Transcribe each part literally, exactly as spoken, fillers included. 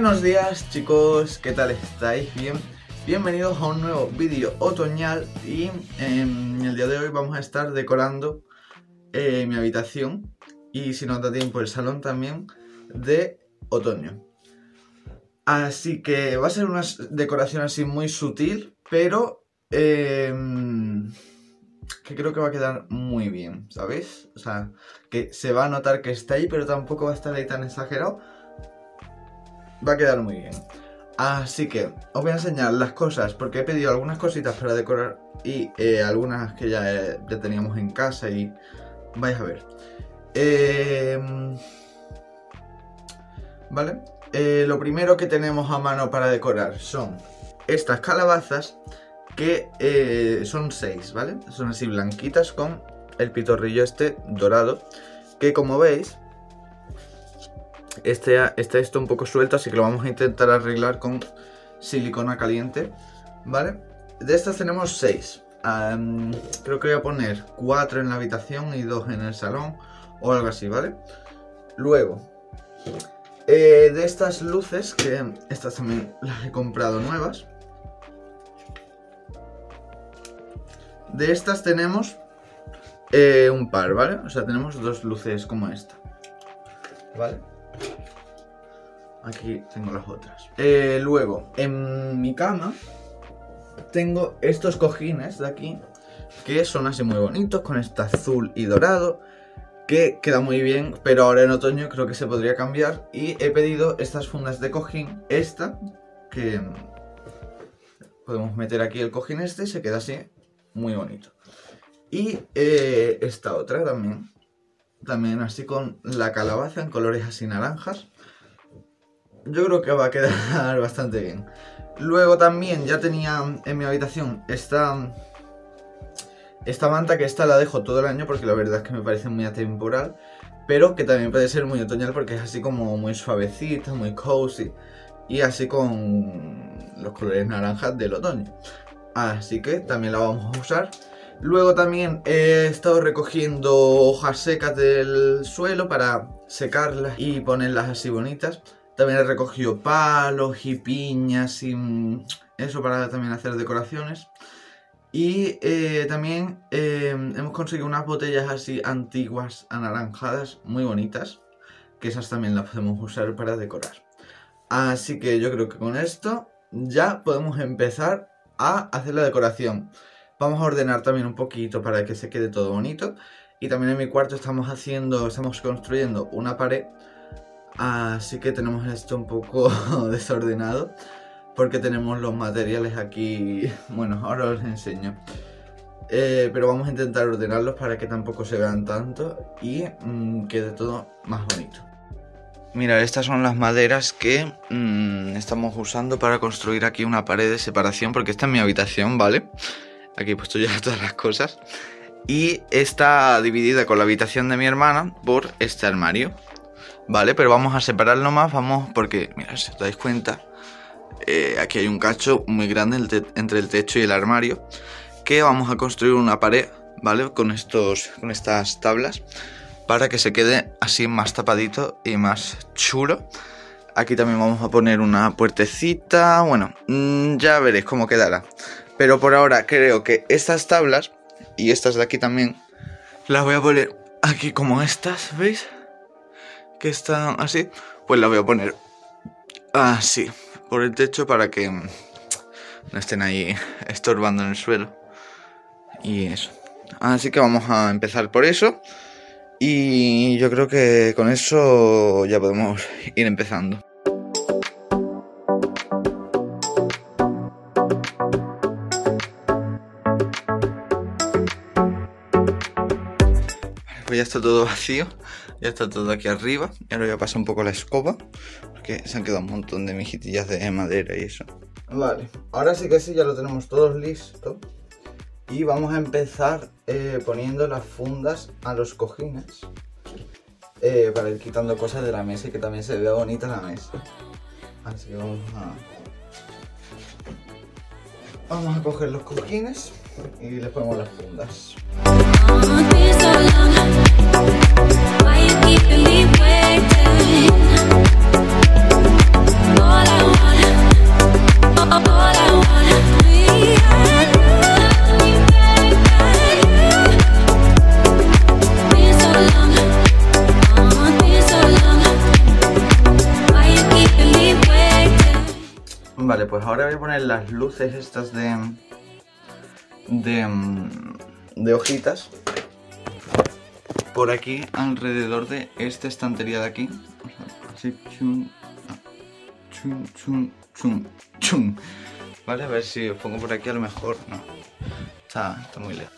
Buenos días chicos, ¿qué tal estáis? Bien, bienvenidos a un nuevo vídeo otoñal y en el día de hoy vamos a estar decorando eh, mi habitación y si nos da tiempo el salón también de otoño. Así que va a ser una decoración así muy sutil, pero eh, que creo que va a quedar muy bien, ¿sabéis? O sea, que se va a notar que está ahí, pero tampoco va a estar ahí tan exagerado. Va a quedar muy bien. Así que os voy a enseñar las cosas, porque he pedido algunas cositas para decorar y eh, algunas que ya, eh, ya teníamos en casa y vais a ver. Eh, Vale. Eh, lo primero que tenemos a mano para decorar son estas calabazas que eh, son seis, ¿vale? Son así blanquitas con el pitorrillo este dorado, que como veis Este, está esto un poco suelto, así que lo vamos a intentar arreglar con silicona caliente, ¿vale? De estas tenemos seis. Um, creo que voy a poner cuatro en la habitación y dos en el salón o algo así, ¿vale? Luego, eh, de estas luces, que estas también las he comprado nuevas. De estas tenemos eh, un par, ¿vale? O sea, tenemos dos luces como esta, ¿vale? Aquí tengo las otras. Eh, luego, en mi cama tengo estos cojines de aquí, que son así muy bonitos, con este azul y dorado, que queda muy bien, pero ahora en otoño creo que se podría cambiar. Y he pedido estas fundas de cojín, esta, que podemos meter aquí el cojín este y se queda así, muy bonito. Y eh, esta otra también, también así con la calabaza en colores así naranjas. Yo creo que va a quedar bastante bien. Luego también ya tenía en mi habitación esta, esta manta, que esta la dejo todo el año porque la verdad es que me parece muy atemporal, pero que también puede ser muy otoñal porque es así como muy suavecita, muy cozy y así con los colores naranjas del otoño. Así que también la vamos a usar. Luego también he estado recogiendo hojas secas del suelo para secarlas y ponerlas así bonitas. También he recogido palos y piñas y eso para también hacer decoraciones. Y eh, también eh, hemos conseguido unas botellas así antiguas, anaranjadas, muy bonitas, que esas también las podemos usar para decorar. Así que yo creo que con esto ya podemos empezar a hacer la decoración. Vamos a ordenar también un poquito para que se quede todo bonito. Y también en mi cuarto estamos haciendo, estamos construyendo una pared. Así que tenemos esto un poco desordenado porque tenemos los materiales aquí. Bueno, ahora os enseño. Eh, pero vamos a intentar ordenarlos para que tampoco se vean tanto y mmm, quede todo más bonito. Mira, estas son las maderas que mmm, estamos usando para construir aquí una pared de separación, porque esta es mi habitación, ¿vale? Aquí he puesto ya todas las cosas. Y está dividida con la habitación de mi hermana por este armario, ¿vale? Pero vamos a separarlo más, vamos, porque, mira, si os dais cuenta, eh, aquí hay un cacho muy grande entre el techo y el armario, que vamos a construir una pared, ¿vale? Con, estos, con estas tablas, para que se quede así más tapadito y más chulo. Aquí también vamos a poner una puertecita, bueno, mmm, ya veréis cómo quedará. Pero por ahora creo que estas tablas y estas de aquí también las voy a poner aquí como estas, ¿veis? Que están así, pues las voy a poner así por el techo para que no estén ahí estorbando en el suelo. Y eso. Así que vamos a empezar por eso. Y yo creo que con eso ya podemos ir empezando. Pues ya está todo vacío, ya está todo aquí arriba. Y ahora voy a pasar un poco la escoba, porque se han quedado un montón de mijitillas de madera y eso. Vale, ahora sí que sí, ya lo tenemos todo listo. Y vamos a empezar eh, poniendo las fundas a los cojines, eh, para ir quitando cosas de la mesa y que también se vea bonita la mesa. Así que vamos a... Vamos a coger los cojines y les ponemos las fundas. Why you keeping me waiting? All pues ahora voy a poner las luces estas de... De... De hojitas. Por aquí, alrededor de esta estantería de aquí. Así, chum, chum, chum, chum, chum. Vale, a ver si os pongo por aquí, a lo mejor no. Está, está muy lejos.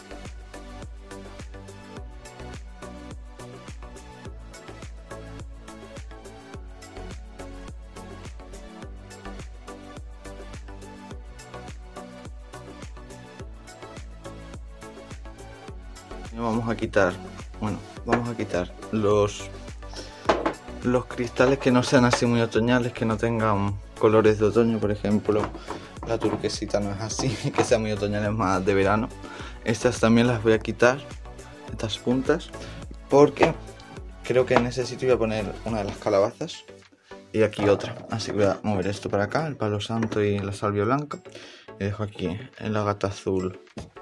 Vamos a quitar, bueno, vamos a quitar los los cristales que no sean así muy otoñales, que no tengan colores de otoño. Por ejemplo, la turquesita no es así, que sea muy otoñal, es más de verano. Estas también las voy a quitar, estas puntas, porque creo que en ese sitio voy a poner una de las calabazas y aquí otra. Así que voy a mover esto para acá, el palo santo y la salvia blanca, y dejo aquí el agata azul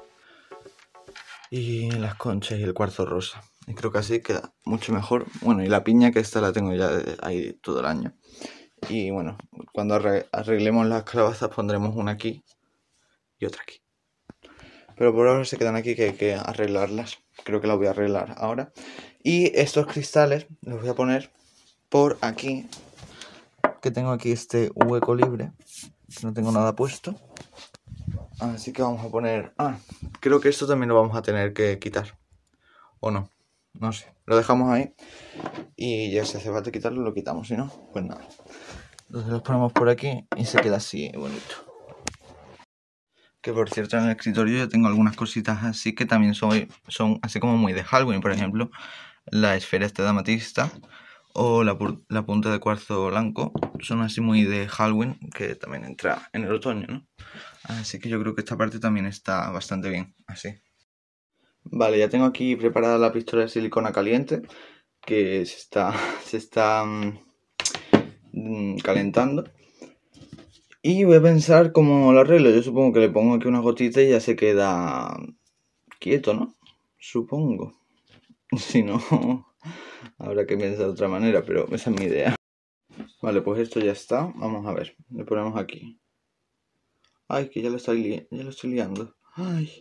y las conchas y el cuarzo rosa. Y creo que así queda mucho mejor. Bueno, y la piña, que esta la tengo ya ahí todo el año. Y bueno, cuando arreglemos las calabazas pondremos una aquí y otra aquí. Pero por ahora se quedan aquí, que hay que arreglarlas. Creo que las voy a arreglar ahora. Y estos cristales los voy a poner por aquí, que tengo aquí este hueco libre, que no tengo nada puesto. Así que vamos a poner... Ah, creo que esto también lo vamos a tener que quitar. ¿O no? No sé. Lo dejamos ahí. Y ya si hace falta quitarlo, lo quitamos. Si no, pues nada. Entonces los ponemos por aquí y se queda así bonito. Que por cierto, en el escritorio yo tengo algunas cositas así que también son, son así como muy de Halloween. Por ejemplo, la esfera esta de amatista o la, la punta de cuarzo blanco. Son así muy de Halloween, que también entra en el otoño, ¿no? Así que yo creo que esta parte también está bastante bien, así. Vale, ya tengo aquí preparada la pistola de silicona caliente, que se está, se está mmm, calentando. Y voy a pensar cómo lo arreglo. Yo supongo que le pongo aquí una gotita y ya se queda quieto, ¿no? Supongo. Si no, habrá que pensar de otra manera, pero esa es mi idea. Vale, pues esto ya está. Vamos a ver. Le ponemos aquí. Ay, que ya lo estoy, li ya lo estoy liando. Ay.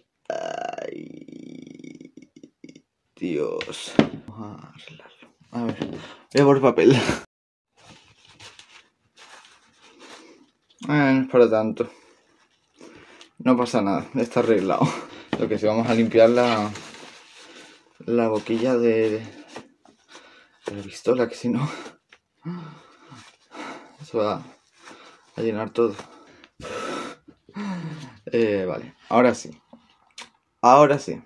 Ay. Dios. Vamos a arreglarlo. A ver. Voy a por papel. Ah, no es para tanto. No pasa nada. Está arreglado. Lo que sí, vamos a limpiar la, la boquilla de, de la pistola, que si no se va a llenar todo. Eh, vale, ahora sí. Ahora sí.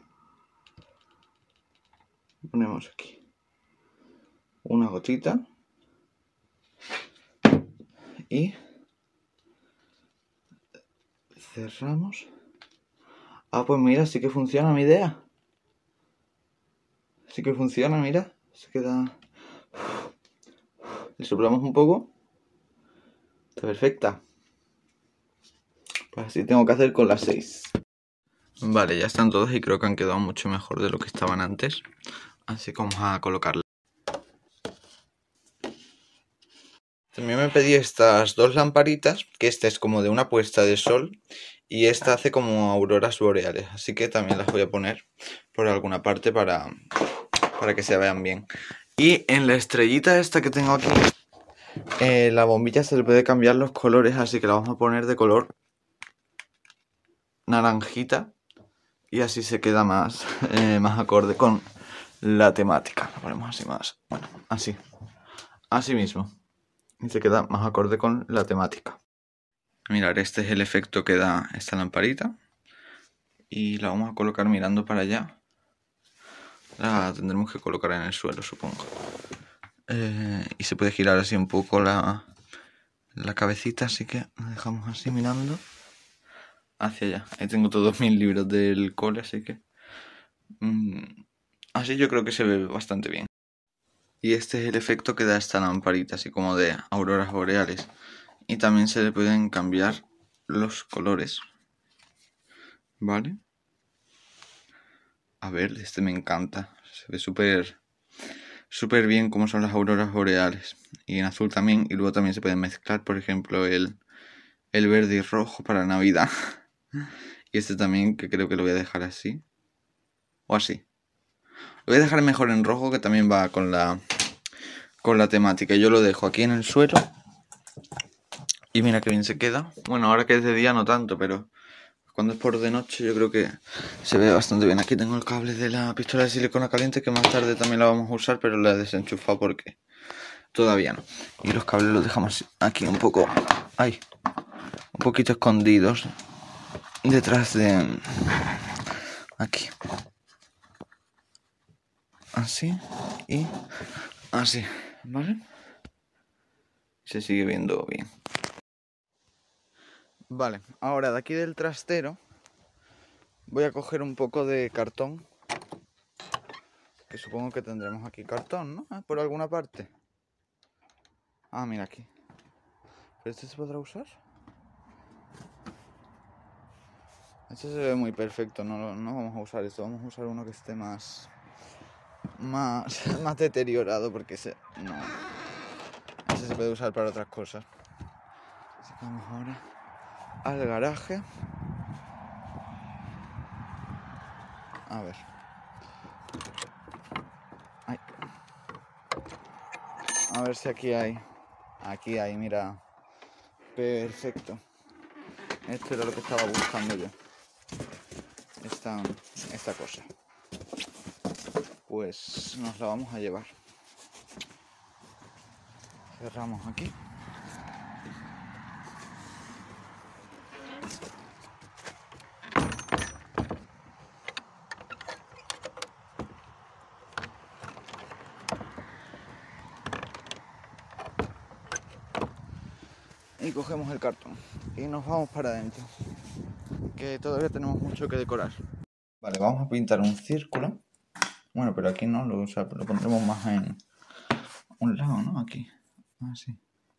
Ponemos aquí una gotita. Y cerramos. Ah, pues mira, sí que funciona mi idea. Sí que funciona, mira. Se queda... Le soplamos un poco. Está perfecta. Pues así tengo que hacer con las seis. Vale, ya están todas y creo que han quedado mucho mejor de lo que estaban antes. Así que vamos a colocarlas. También me pedí estas dos lamparitas, que esta es como de una puesta de sol y esta hace como auroras boreales. Así que también las voy a poner por alguna parte para, para que se vean bien. Y en la estrellita esta que tengo aquí, eh, la bombilla se le puede cambiar los colores, así que la vamos a poner de color naranjita. Y así se queda más, eh, más acorde con la temática. La ponemos así más, bueno, así. Así mismo. Y se queda más acorde con la temática. Mirad, este es el efecto que da esta lamparita. Y la vamos a colocar mirando para allá. La tendremos que colocar en el suelo, supongo. Eh, y se puede girar así un poco la, la cabecita, así que la dejamos así mirando hacia allá. Ahí tengo todos mis libros del cole, así que... Mmm, así yo creo que se ve bastante bien. Y este es el efecto que da esta lamparita, así como de auroras boreales. Y también se le pueden cambiar los colores. ¿Vale? A ver, este me encanta. Se ve súper súper bien como son las auroras boreales. Y en azul también. Y luego también se pueden mezclar, por ejemplo, el, el verde y rojo para Navidad. Y este también, que creo que lo voy a dejar así. O así. Lo voy a dejar mejor en rojo, que también va con la, con la temática. Yo lo dejo aquí en el suelo. Y mira que bien se queda. Bueno, ahora que es de día no tanto, pero cuando es por de noche yo creo que se ve bastante bien. Aquí tengo el cable de la pistola de silicona caliente, que más tarde también la vamos a usar, pero la he desenchufado porque todavía no. Y los cables los dejamos aquí un poco, ay, un poquito escondidos detrás de aquí. Así y así, ¿vale? Se sigue viendo bien. Vale, ahora de aquí del trastero voy a coger un poco de cartón, que supongo que tendremos aquí cartón, ¿no? Ah, por alguna parte. Ah, mira aquí. ¿Pero este se podrá usar? Este se ve muy perfecto, no, no vamos a usar esto, vamos a usar uno que esté más... Más, más deteriorado, porque ese no... Ese se puede usar para otras cosas. Así que vamos ahora al garaje. A ver. Ay. A ver si aquí hay. Aquí hay, mira. Perfecto. Esto era lo que estaba buscando yo. Esta, esta cosa. Pues nos la vamos a llevar. Cerramos aquí. Y cogemos el cartón y nos vamos para adentro, que todavía tenemos mucho que decorar. Vale, vamos a pintar un círculo. Bueno, pero aquí no lo, o sea, lo pondremos más en un lado, ¿no? Aquí, así.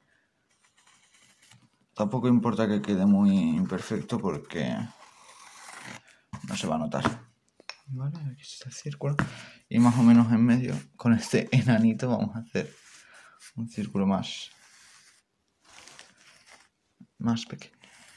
Tampoco importa que quede muy imperfecto porque no se va a notar. Vale, aquí está el círculo. Y más o menos en medio, con este enanito, vamos a hacer un círculo más más pequeño.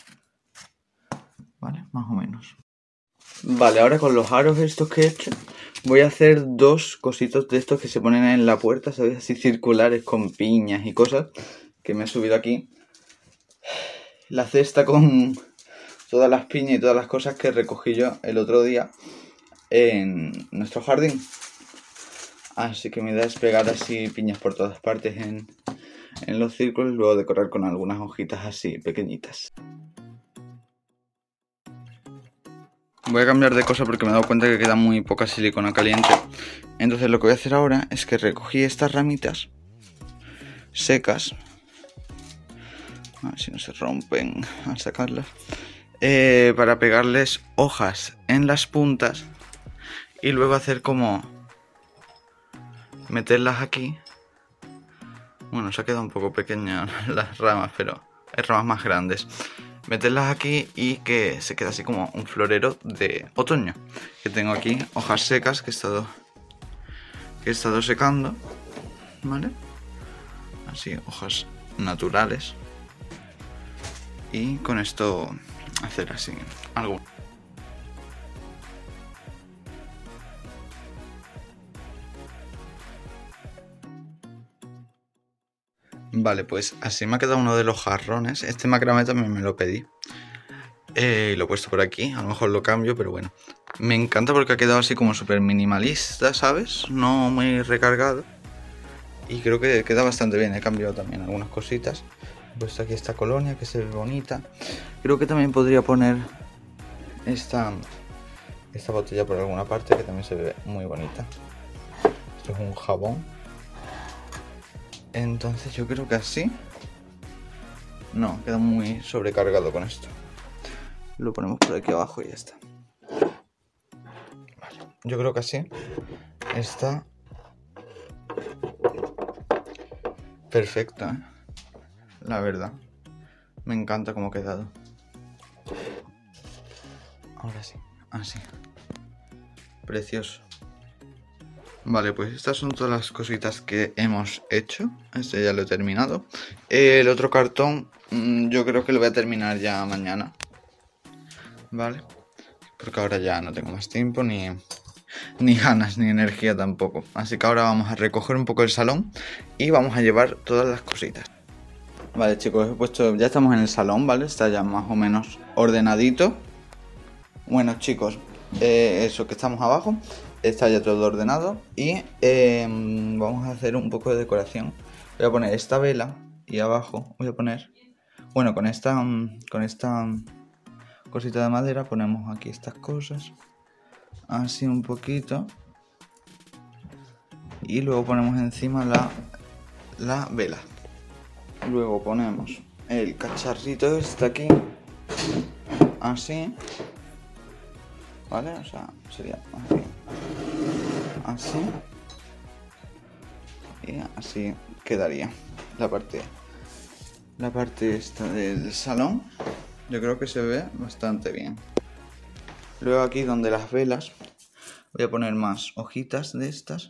Vale, más o menos. Vale, ahora con los aros estos que he hecho, voy a hacer dos cositos de estos que se ponen en la puerta, ¿sabéis? Así circulares con piñas y cosas, que me he subido aquí. La cesta con todas las piñas y todas las cosas que recogí yo el otro día en nuestro jardín. Así que mi idea es pegar así piñas por todas partes en, en los círculos y luego decorar con algunas hojitas así pequeñitas. Voy a cambiar de cosa porque me he dado cuenta que queda muy poca silicona caliente. Entonces lo que voy a hacer ahora es que recogí estas ramitas secas. A ver si no se rompen al sacarlas. Eh, para pegarles hojas en las puntas. Y luego hacer como... meterlas aquí. Bueno, se ha quedado un poco pequeña las ramas, pero hay ramas más grandes. Meterlas aquí y que se quede así como un florero de otoño. Que tengo aquí hojas secas que he estado, que he estado secando, ¿vale? Así, hojas naturales. Y con esto hacer así algo. Vale, pues así me ha quedado uno de los jarrones. Este macramé también me lo pedí. Eh, lo he puesto por aquí, a lo mejor lo cambio, pero bueno. Me encanta porque ha quedado así como súper minimalista, ¿sabes? No muy recargado. Y creo que queda bastante bien. He cambiado también algunas cositas. He puesto aquí esta colonia que se ve bonita. Creo que también podría poner esta, esta botella por alguna parte que también se ve muy bonita. Esto es un jabón. Entonces yo creo que así... No, queda muy sobrecargado con esto. Lo ponemos por aquí abajo y ya está. Vale. Yo creo que así está perfecto, ¿eh? La verdad. Me encanta cómo ha quedado. Ahora sí, así. Precioso. Vale, pues estas son todas las cositas que hemos hecho. Este ya lo he terminado. El otro cartón mmm, yo creo que lo voy a terminar ya mañana. Vale, porque ahora ya no tengo más tiempo ni, ni ganas ni energía tampoco. Así que ahora vamos a recoger un poco el salón y vamos a llevar todas las cositas. Vale, chicos, he puesto, ya estamos en el salón, ¿vale? Está ya más o menos ordenadito. Bueno, chicos, eh, eso que estamos abajo está ya todo ordenado y eh, vamos a hacer un poco de decoración. Voy a poner esta vela y abajo voy a poner, bueno, con esta con esta cosita de madera ponemos aquí estas cosas, así un poquito, y luego ponemos encima la, la vela. Luego ponemos el cacharrito este aquí, así, ¿vale? O sea, sería así. Así y así quedaría la parte la parte esta del salón. Yo creo que se ve bastante bien. Luego aquí donde las velas voy a poner más hojitas de estas,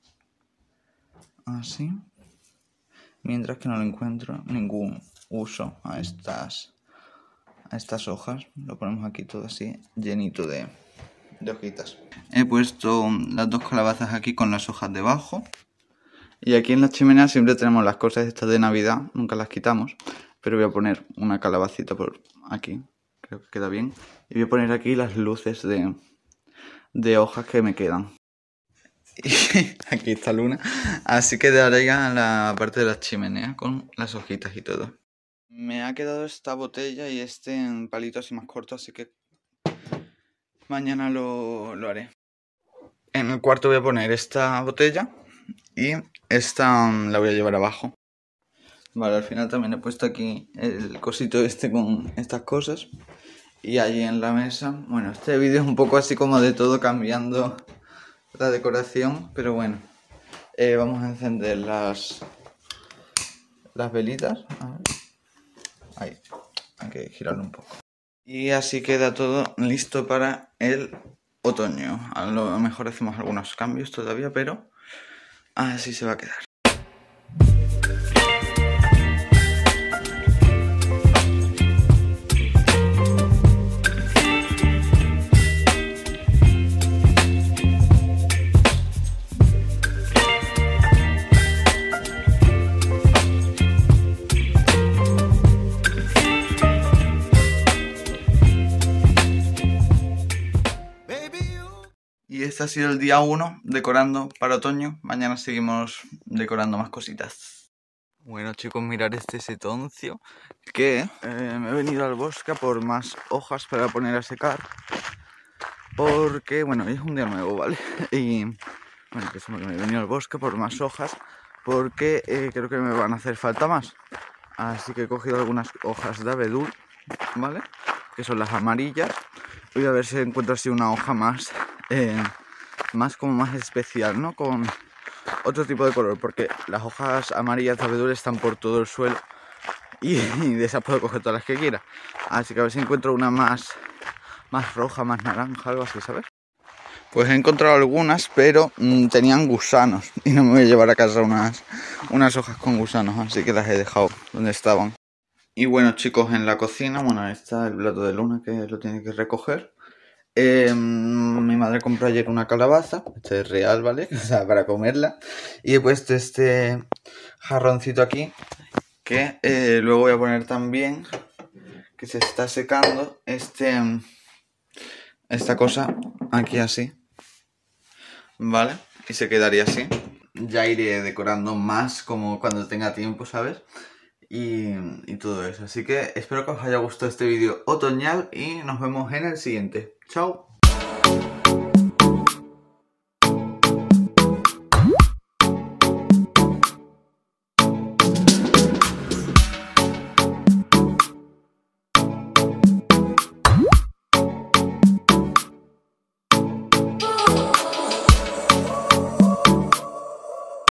así, mientras que no le encuentro ningún uso a estas a estas hojas. Lo ponemos aquí todo así llenito de de hojitas. He puesto las dos calabazas aquí con las hojas debajo. Y aquí en la chimenea siempre tenemos las cosas estas de Navidad, nunca las quitamos. Pero voy a poner una calabacita por aquí, creo que queda bien. Y voy a poner aquí las luces de, de hojas que me quedan. Y aquí está Luna. Así quedaría la parte de la chimenea con las hojitas y todo. Me ha quedado esta botella y este en palito así más corto, así que mañana lo, lo haré. En el cuarto voy a poner esta botella y esta um, la voy a llevar abajo. Vale, al final también he puesto aquí el cosito este con estas cosas. Y allí en la mesa, bueno, este vídeo es un poco así como de todo cambiando la decoración, pero bueno. Eh, vamos a encender las, las velitas. A ver. Ahí, hay que girarlo un poco. Y así queda todo listo para el otoño. A lo mejor hacemos algunos cambios todavía, pero así se va a quedar. Y este ha sido el día uno decorando para otoño. Mañana seguimos decorando más cositas. Bueno, chicos, mirad este setoncio, que eh, me he venido al bosque por más hojas para poner a secar. Porque, bueno, hoy es un día nuevo, ¿vale? Y, bueno, que eso, me he venido al bosque por más hojas porque eh, creo que me van a hacer falta más. Así que he cogido algunas hojas de abedul, ¿vale? Que son las amarillas. Voy a ver si encuentro así una hoja más... Eh, más como más especial, ¿no? Con otro tipo de color, porque las hojas amarillas de abedul están por todo el suelo y, y de esas puedo coger todas las que quiera. Así que a ver si encuentro una más, más roja, más naranja, algo así, ¿sabes? Pues he encontrado algunas, pero mmm, tenían gusanos y no me voy a llevar a casa unas, unas hojas con gusanos, así que las he dejado donde estaban. Y bueno, chicos, en la cocina, bueno, ahí está el plato de Luna que lo tiene que recoger. Eh, mi madre compró ayer una calabaza, este es real, ¿vale? O sea, para comerla. Y he puesto este jarroncito aquí, que eh, luego voy a poner también, que se está secando, este, esta cosa aquí así, ¿vale? Y se quedaría así. Ya iré decorando más como cuando tenga tiempo, ¿sabes? Y, y todo eso. Así que espero que os haya gustado este vídeo otoñal y nos vemos en el siguiente. ¡Chao!